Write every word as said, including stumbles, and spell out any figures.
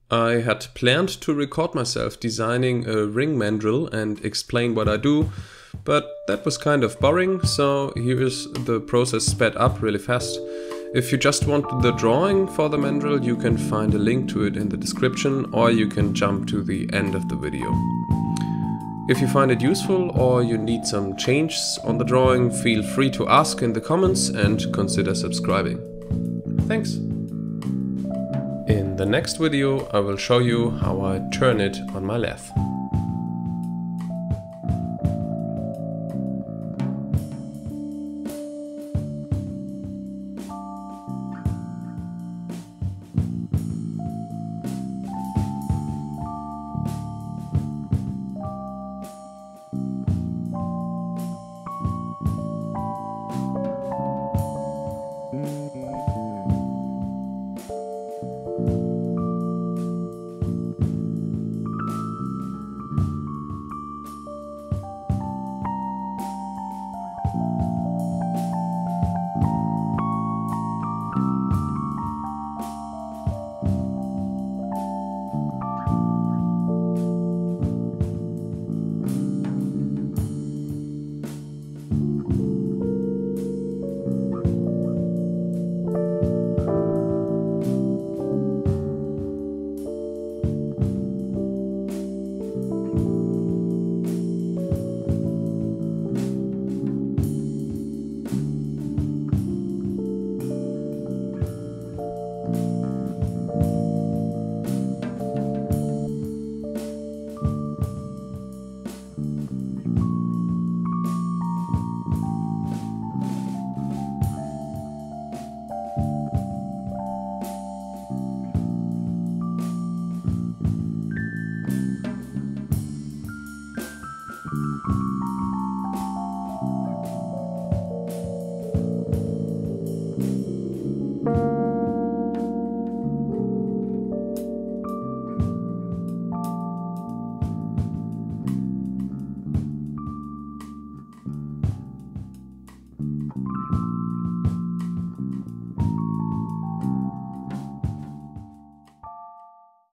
I had planned to record myself designing a ring mandrel and explain what I do, but that was kind of boring, so here is the process sped up really fast. If you just want the drawing for the mandrel, you can find a link to it in the description, or you can jump to the end of the video. If you find it useful or you need some changes on the drawing, feel free to ask in the comments and consider subscribing. Thanks! In the next video I will show you how I turn it on my lathe.